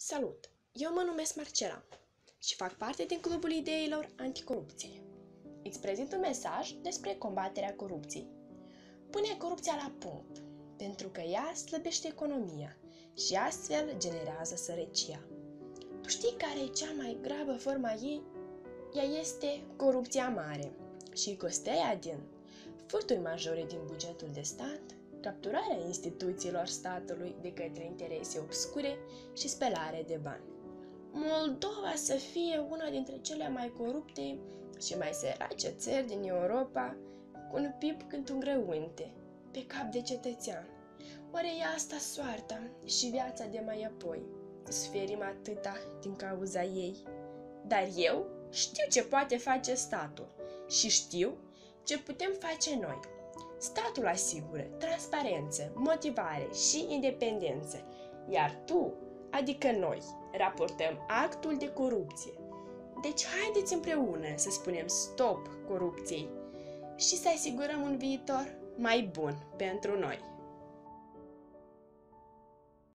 Salut! Eu mă numesc Marcela și fac parte din Clubul Ideilor Anticorupție. Îți prezint un mesaj despre combaterea corupției. Pune corupția la punct, pentru că ea slăbește economia și astfel generează sărăcia. Tu știi care e cea mai gravă formă a ei? Ea este corupția mare și costeia din furturi majore din bugetul de stat, capturarea instituțiilor statului de către interese obscure și spălare de bani. Moldova să fie una dintre cele mai corupte și mai sărace țări din Europa, cu un PIB cât un grăunte, pe cap de cetățean. Oare e asta soarta și viața de mai apoi? Suferim atâta din cauza ei. Dar eu știu ce poate face statul și știu ce putem face noi. Statul asigură transparență, motivare și independență, iar tu, adică noi, raportăm actul de corupție. Deci haideți împreună să spunem stop corupției și să asigurăm un viitor mai bun pentru noi.